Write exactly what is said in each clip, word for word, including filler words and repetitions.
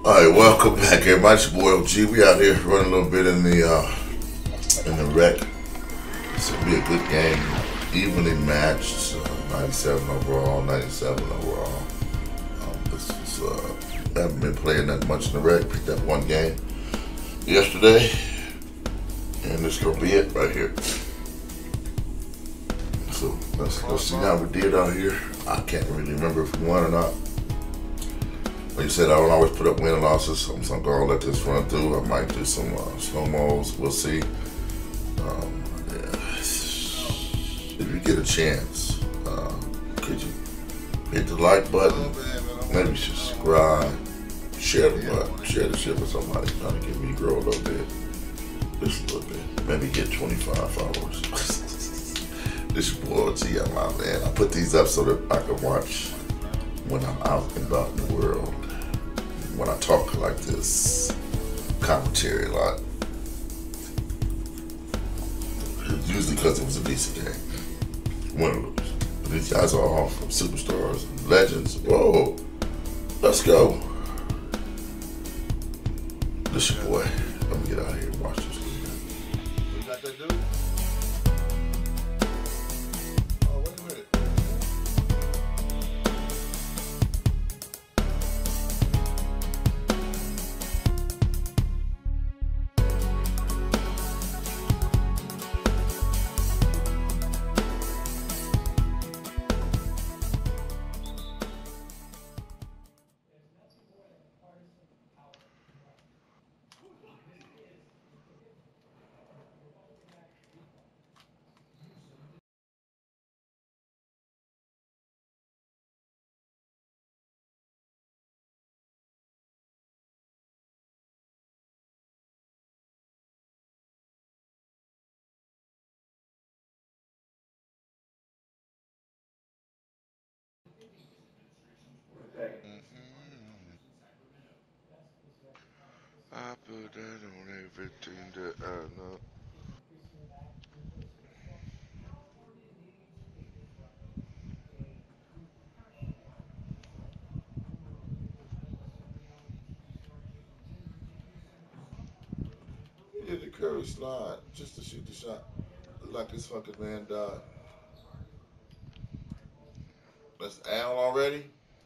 All right, welcome back, everybody. It's your boy O G. We out here running a little bit in the uh, in the wreck. This will be a good game, evenly matched. Uh, ninety-seven overall, ninety-seven overall. Um, this is uh, I haven't been playing that much in the wreck. Picked up one game yesterday, and this gonna be it right here. So let's let's see how we did out here. I can't really remember if we won or not. Like you said, I don't always put up win and losses. So I'm gonna let this run through. I might do some uh, slow mos. We'll see. Um, yeah. If you get a chance, uh, could you hit the like button? Maybe subscribe, share the button, share the shit with somebody trying to get me to grow a little bit, just a little bit. Maybe get twenty-five followers. This your boy O G. I'm out, man. I put these up so that I can watch when I'm out and about in the world. When I talk like this, commentary a lot. Usually because it was a decent game. Win or lose. But these guys are all from superstars and legends. Whoa, let's go. This your boy. Let me get out here and watch this. You got that dude? Oh, wait a minute. I put that on everything that I know. He did the curry slide just to shoot the shot. Like this fucking man died. That's Al already?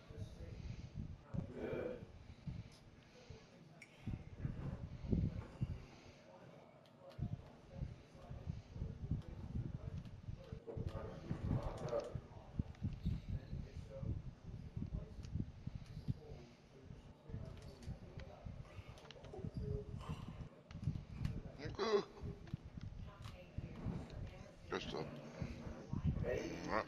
Good. Good stuff. Right.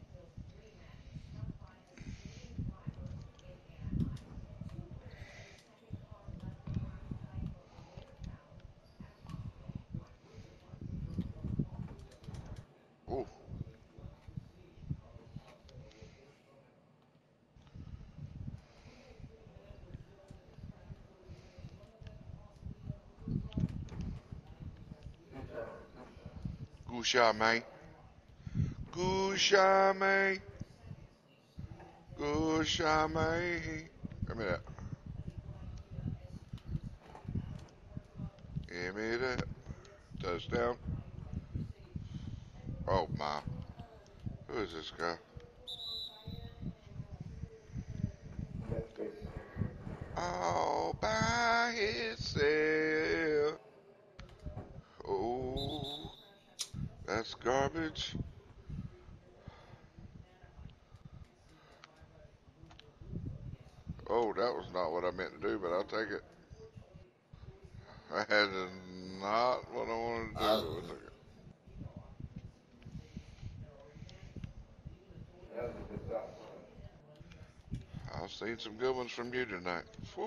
Oh, good shot, man. Good shot, man. Good shot, man. Give me that. Give me that. Touchdown. Oh, my. Who is this guy? All by himself. Oh, that's garbage. Oh, that was not what I meant to do, but I'll take it. That is not what I wanted to do, I, but we'll take it. I've seen some good ones from you tonight. Whew.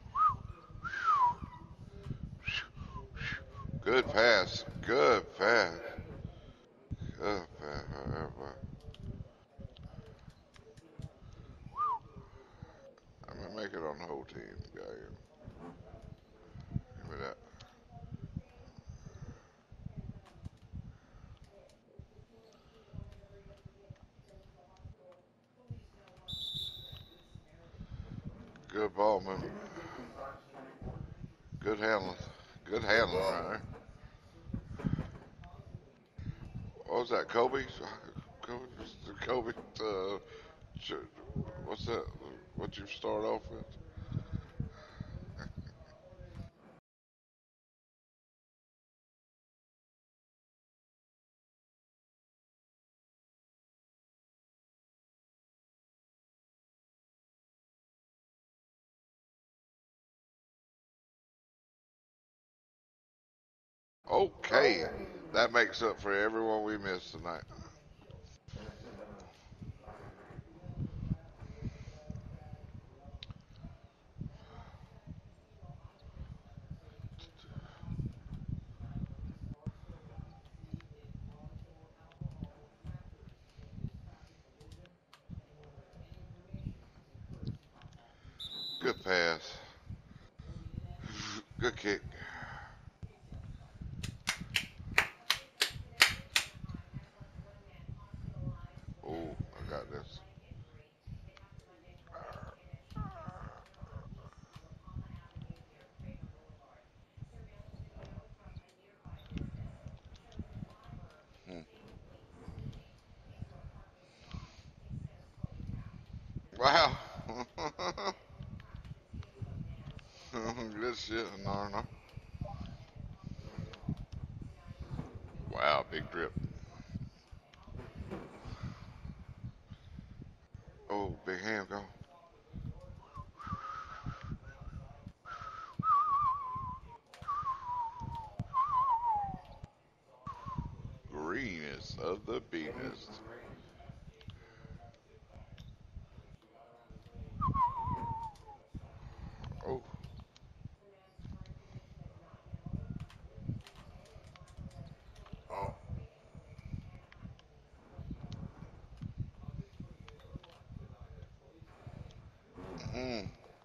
Good pass. Good pass. Good pass. I'm gonna make it on the whole team, guy. Give me that. Good ball movement. Good handling. Good Good handling ball. right there. What was that, Kobe? Kobe, Kobe uh, what's that? What you start off with? Okay, that makes up for everyone we missed tonight. Good pass. Good kick. Oh, I got this. Hmm. Wow. Good shit, Narna. Wow, big drip. Oh, big hand go. Greenest of the beanest. Oh, Oh, mm.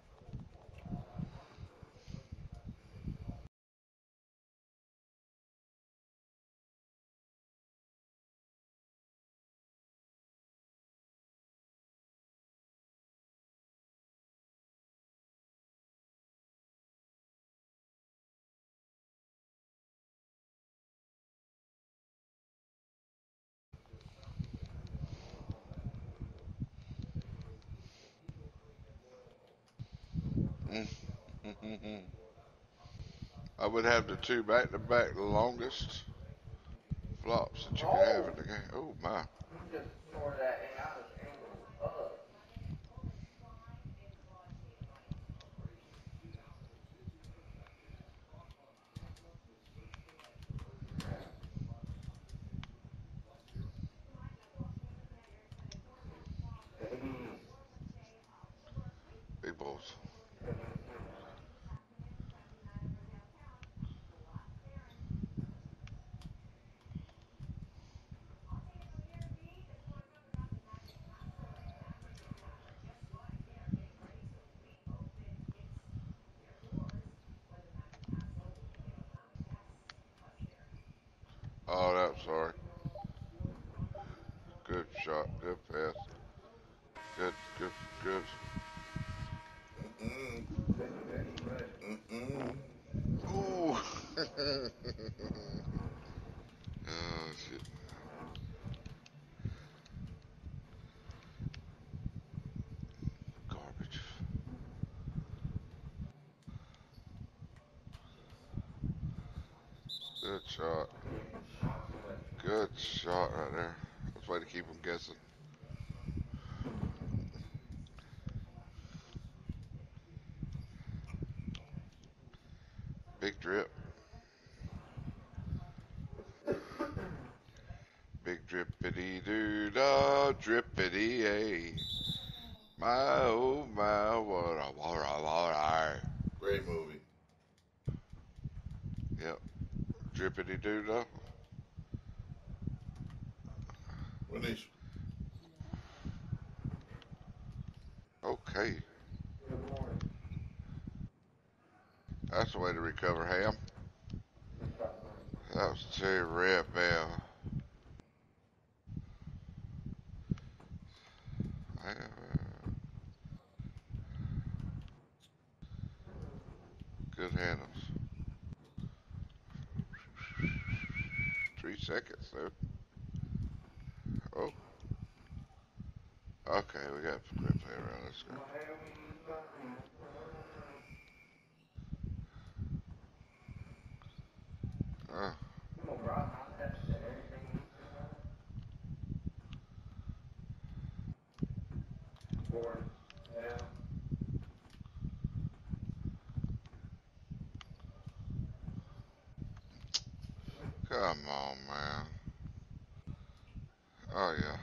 Mm. I would have the two back to back longest flops that you could have in the game. Oh my. Big balls. Oh, that's sorry. Good shot. Good pass. Good, good, good. mm-mm, mm-mm. Ooh. Oh, shit. Garbage. Good shot. Good shot right there. That's way to keep them guessing. Big drip. Big drippity doo da drippity a. My oh my, what a what a what a. Great movie. Yep. Drippity doo da. Release. Okay. That's the way to recover ham. That was Terry Red Bell. Good handles. Three seconds though. Oh, okay, we got to quit playing around. Let's go. Oh, come on, man. Oh yeah.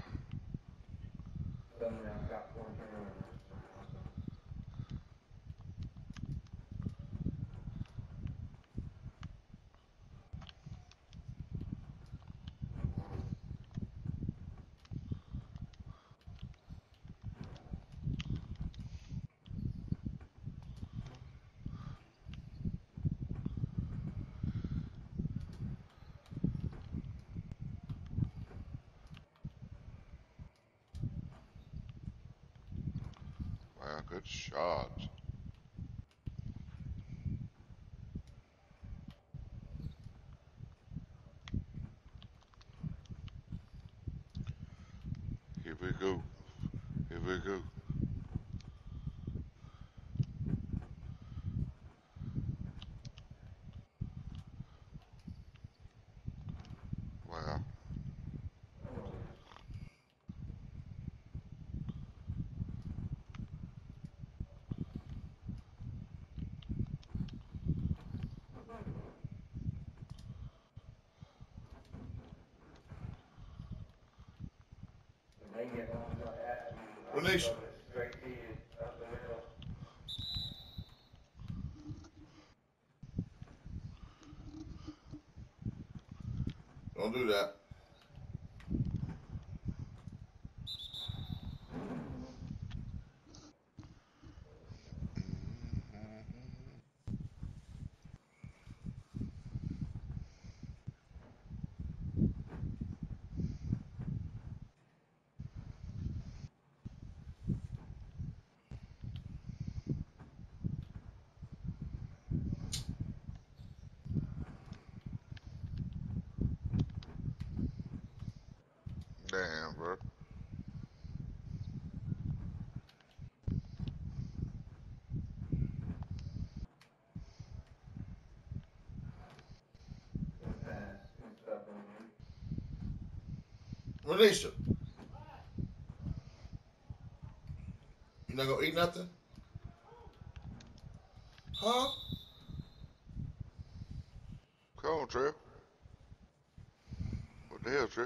Wow, good shot. Here we go. Here we go. Wow. Renisha, don't do that. Damn, bro. Renisha, you not gonna eat nothing? Huh? Come on, Trip. What the hell, Trip?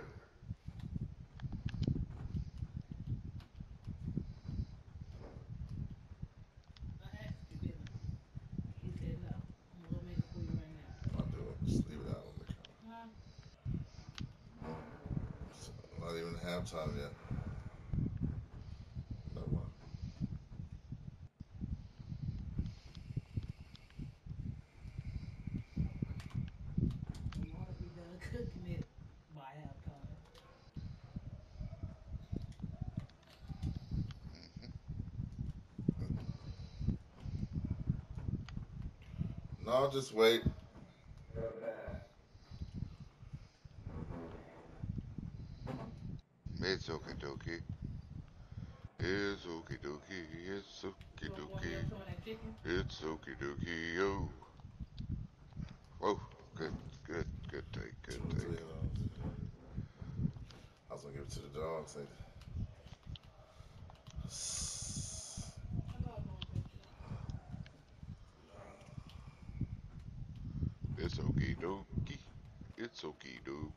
I'll do it. Just leave it out on the counter. It's not even halftime yet. No one. No, just wait. It's okie dokie. It's okie dokie. It's okie dokie. It's okie dokie. Yo. Whoa. Good, good, good take, good Two or three take. of those. I was gonna give it to the dog. Say, It's okie dokie. It's okie doke.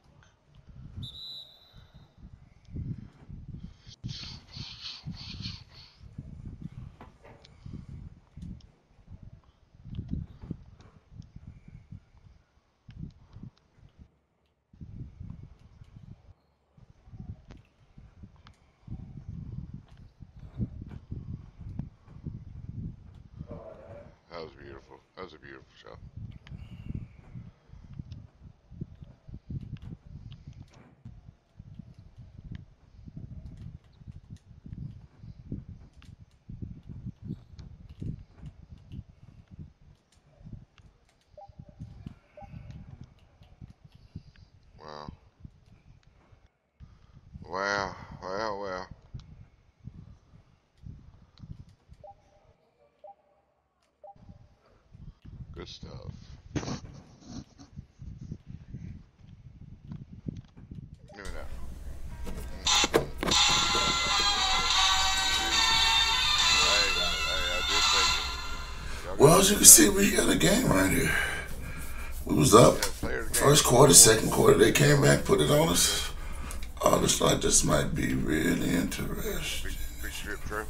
That was beautiful. That was a beautiful shot. Good stuff. Give me that. Mm-hmm. Hey, hey, I did take it. Well, as you can see, we got a game right here. We was up first quarter, second quarter. They came back, put it on us. Oh, looks like this might be really interesting. Big, big drip trail.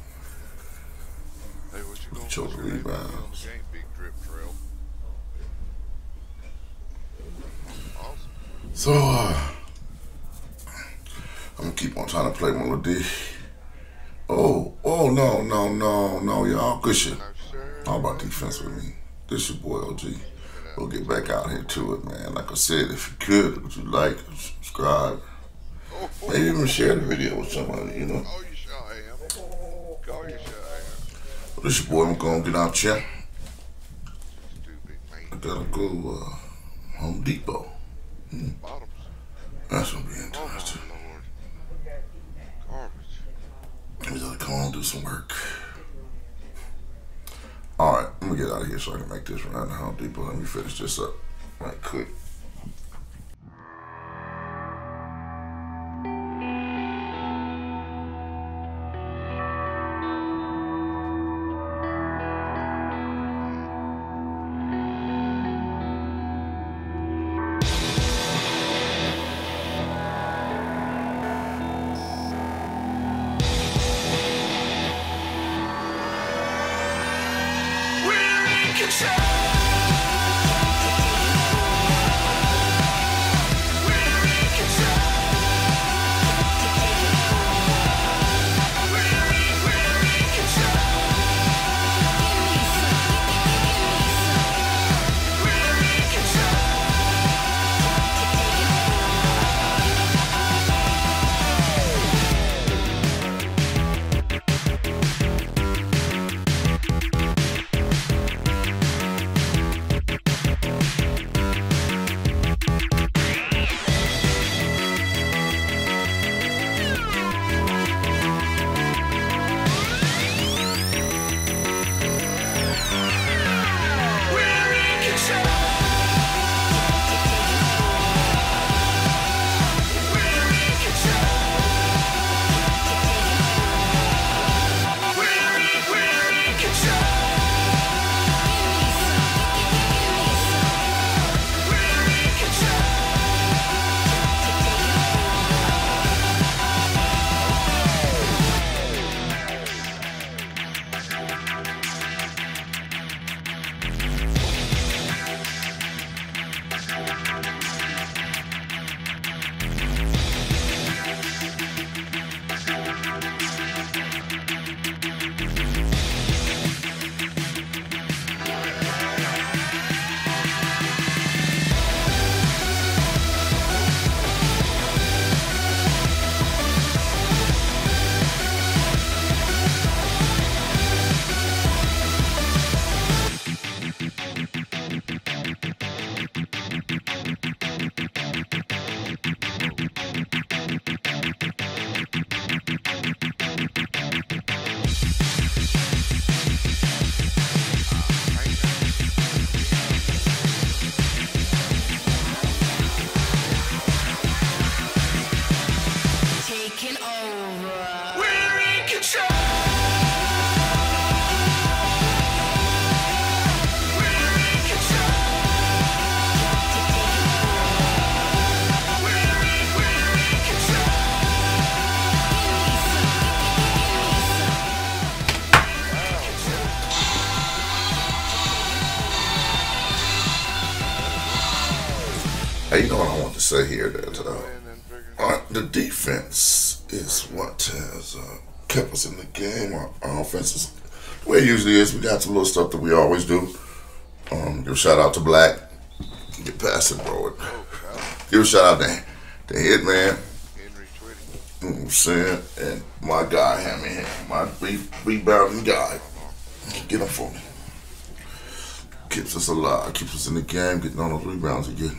Hey, what you going Choke for? rebounds. Big drip trail. Awesome. So, uh, I'm gonna keep on trying to play my little D. Oh, oh, no, no, no, no, y'all. Good shit. No, sir. All about defense with me. This your boy O G. We'll get back out here to it, man. Like I said, if you could, would you like, subscribe, Oh, oh, maybe even share the video with somebody, you know. oh, you sure am. Call you sure am. Well, this your boy. I'm gonna get out here. Stupid I man. gotta go uh, Home Depot. Hmm. Bottoms. That's gonna be Oh, interesting. my Lord. Garbage. We gotta come on and do some work. All right, let me get out of here so I can make this run to Home Depot. Let me finish this up right quick. Hey, you know what I want to say here? That uh, uh, the defense is what has uh, kept us in the game. Our, our offense is the way it usually is. We got some little stuff that we always do. Um, give a shout out to Black. Get past it, bro. Give a shout out to the head man. You know what I'm saying? And my guy, Hammy Ham, my re rebounding guy. Get him for me. Keeps us alive, keeps us in the game, getting on those rebounds again.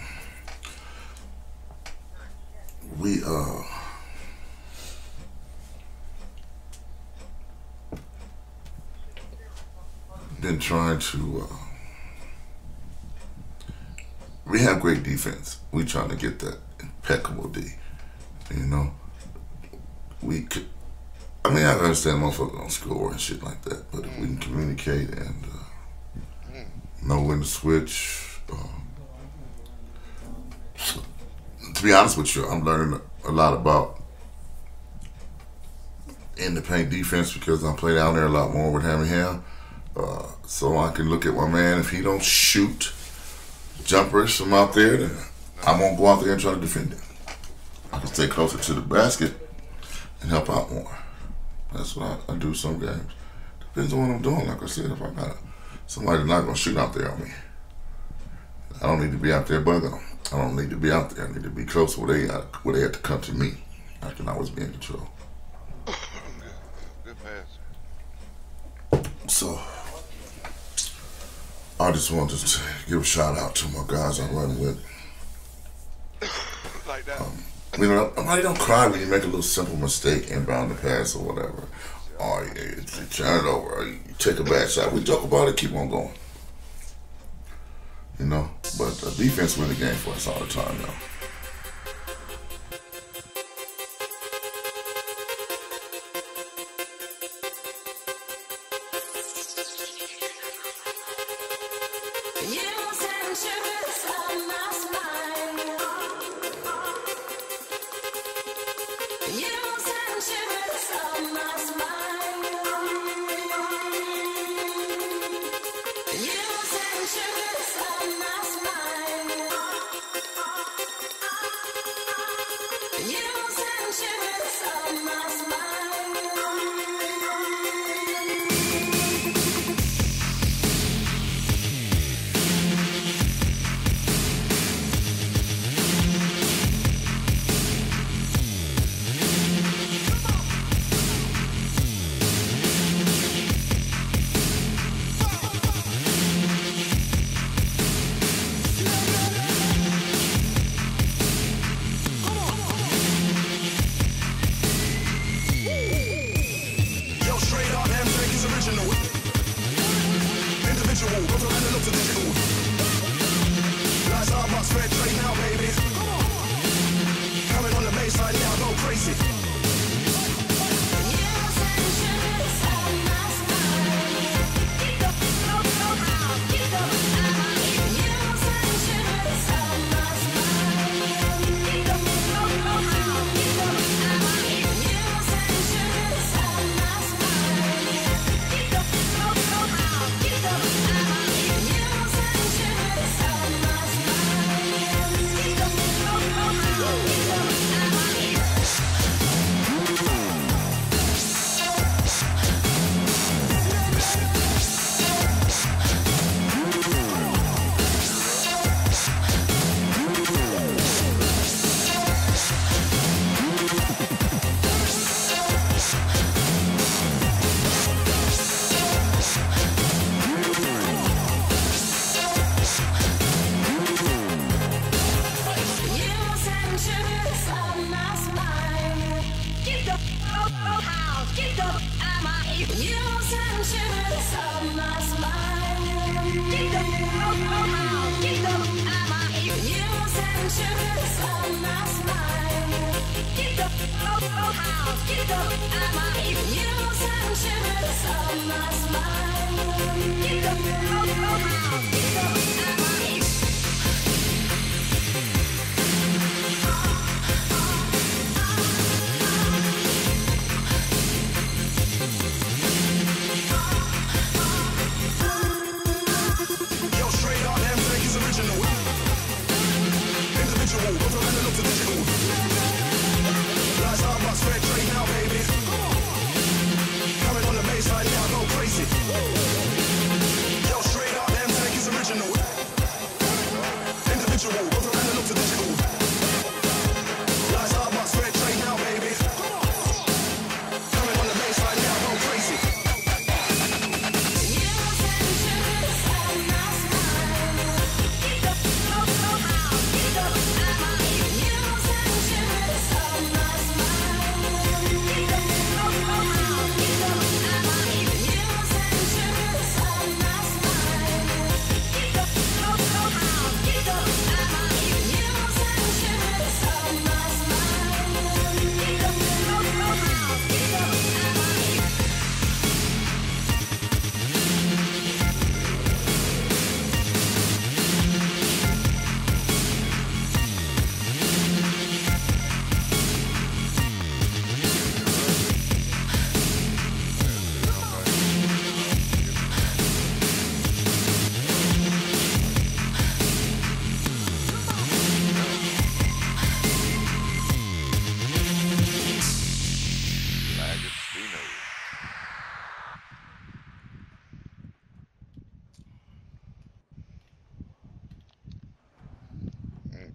We uh been trying to uh, we have great defense. We trying to get that impeccable D. You know, we could. I mean, I understand motherfuckers don't score and shit like that, but if we can communicate and uh, know when to switch. Um, to be honest with you, I'm learning a lot about in the paint defense because I play down there a lot more with Hammy Ham. Uh, so I can look at my man. If he don't shoot jumpers from out there, then I won't go out there and try to defend him. I can stay closer to the basket and help out more. That's what I, I do some games. Depends on what I'm doing. Like I said, if I got somebody not gonna shoot out there on me, I don't need to be out there bugging them. I don't need to be out there. I need to be close where they uh, where they have to come to me. I can always be in control. Good, good pass. So I just wanted to give a shout out to my guys I'm running with. Like that. Um, You know, nobody don't cry when you make a little simple mistake inbound the pass or whatever. Or you, you turn it over, or you take a bad shot. We talk about it, keep on going. You know, but the defense win the game for us all the time now. Coming on the baseline, yeah, I go crazy.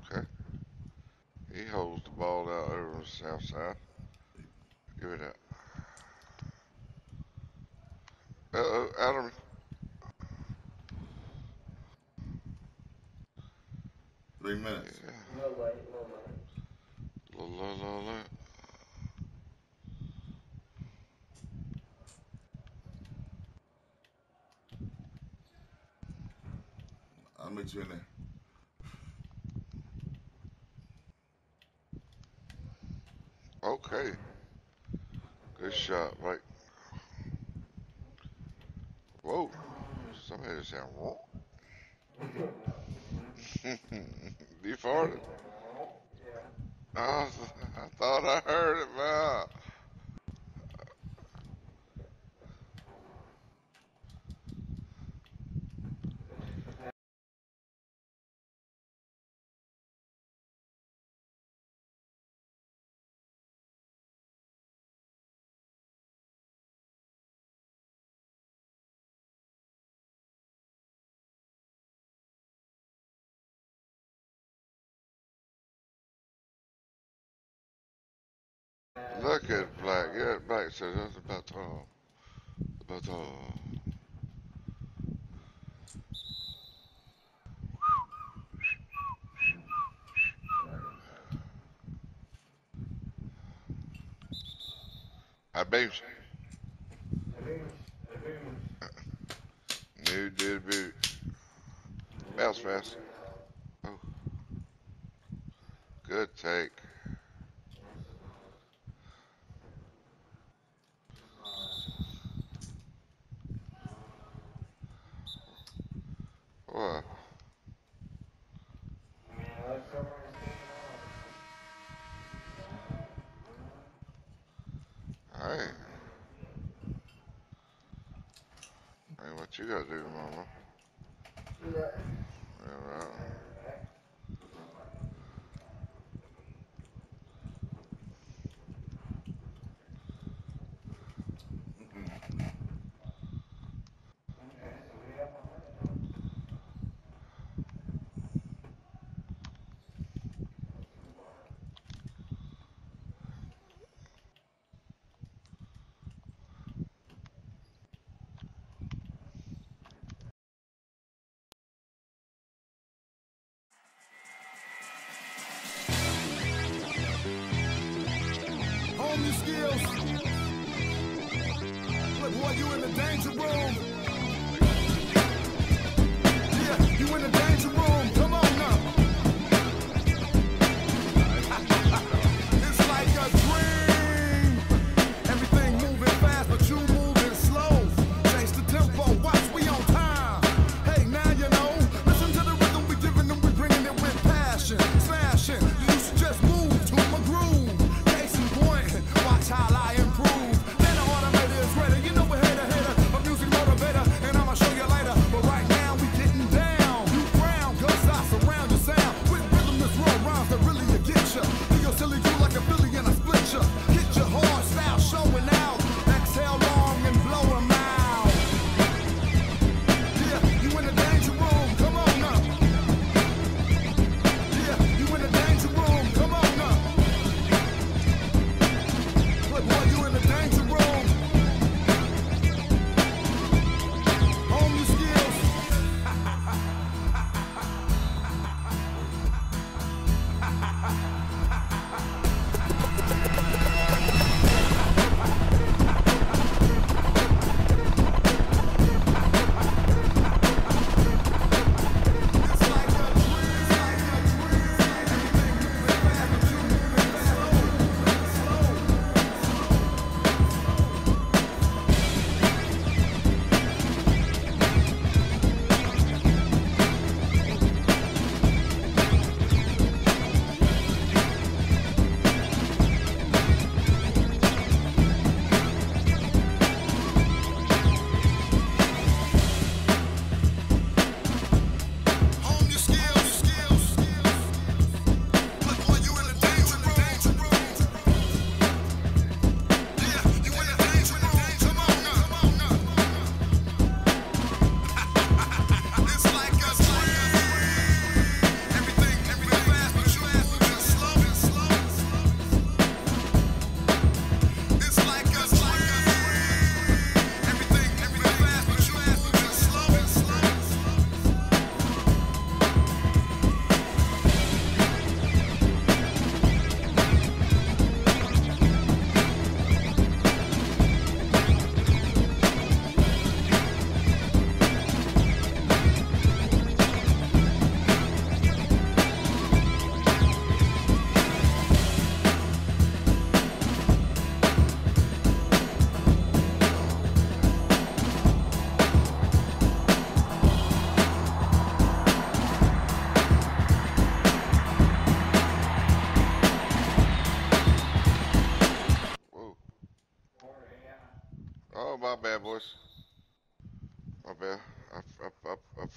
Okay. He holds the ball out over on the south side. Give it up. Uh oh, Adam. Three minutes. Yeah. La la la la. I'll meet you in there. Okay. Good shot, right? Whoa. Somebody just sound whoa. You farted? Oh, I thought I heard it, man. Look at Black. Yeah, Black says that's about all. About all. I beat you. New did boot. Bounce fast. Oh, good take. What? Hey, hey, what you gotta do, mama? Yeah, right.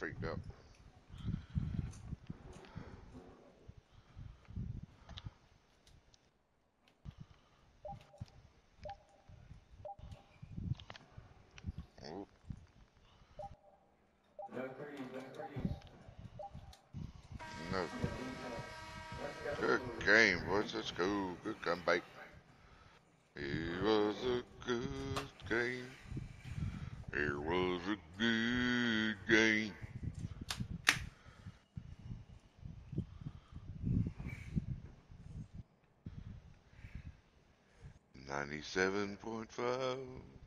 straightened out. Oh, no. Good game, boys. Let's go. Good comeback. It was a good game. It was a good game. ninety-seven point five.